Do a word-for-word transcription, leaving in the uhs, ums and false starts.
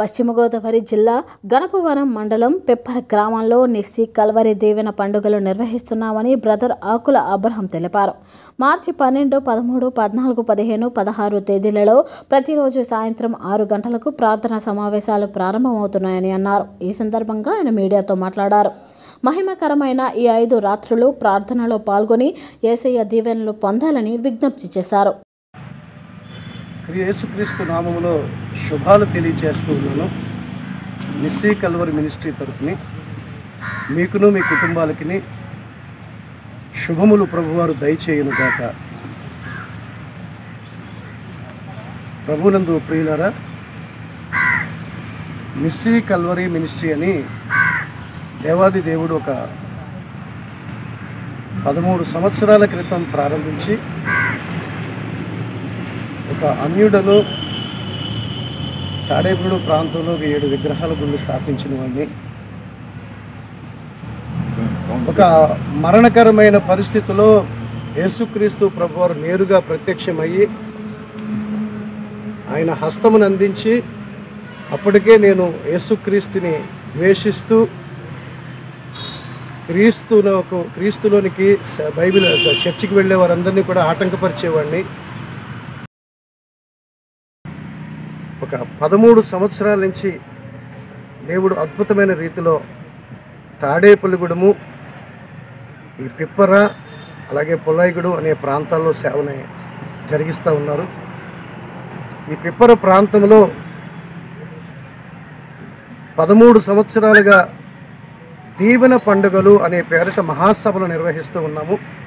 పశ్చిమ గోదావరి జిల్లా గణపవరం మండలం పెప్పర గ్రామంలో నిస్సి కల్వరి దీవెన పండుగలు నిర్వహిస్తున్నామని బ్రదర్ ఆకుల అబ్రహం తెలిపారు. మార్చి పన్నెండు, పదమూడు, పద్నాలుగు, పదిహేను, పదహారు తేదీలలో ప్రతిరోజు సాయంత్రం ఆరు గంటలకు ప్రార్థనా సమావేశాలు ప్రారంభమవుతున్నాయని అన్నారు. ఈ సందర్భంగా ఆయన మీడియాతో మాట్లాడారు. మహిమకరమైన ఈ ఐదు రాత్రులు ప్రార్థనలో పాల్గొని యేసయ్య దీవెనలు పొందాలని విజ్ఞప్తి చేశారు. యేసుక్రీస్తు నామములో శుభాలు తెలియజేస్తూ ఉన్నాను. నిస్సి కల్వరి మినిస్ట్రీ తరపుని మీకును మీ కుటుంబాలకి శుభములు ప్రభువారు దయచేయును గాక. ప్రభునందు ప్రియులారా, నిస్సి కల్వరి మినిస్ట్రీ అని దేవాది దేవుడు ఒక పదమూడు సంవత్సరాల క్రితం ప్రారంభించి ఒక అన్యుడను తాడేపూడు ప్రాంతంలో ఏడు విగ్రహాల గుళ్ళు స్థాపించిన వాడిని ఒక మరణకరమైన పరిస్థితిలో యేసుక్రీస్తు ప్రభువారు నేరుగా ప్రత్యక్షమయ్యి ఆయన హస్తమును అందించి అప్పటికే నేను యేసుక్రీస్తుని ద్వేషిస్తూ క్రీస్తునకు క్రీస్తులోనికి బైబిల్ చర్చికి వెళ్ళే వారందరినీ కూడా ఆటంకపరిచేవాడిని. ఒక పదమూడు సంవత్సరాల నుంచి దేవుడు అద్భుతమైన రీతిలో తాడేపల్లిగూడెము, ఈ పిప్పర, అలాగే పొల్లాయిగూడెం అనే ప్రాంతాల్లో సేవని జరిగిస్తూ ఉన్నారు. ఈ పిప్పర ప్రాంతంలో పదమూడు సంవత్సరాలుగా దీవెన పండుగలు అనే పేరిట మహాసభలు నిర్వహిస్తూ ఉన్నాము.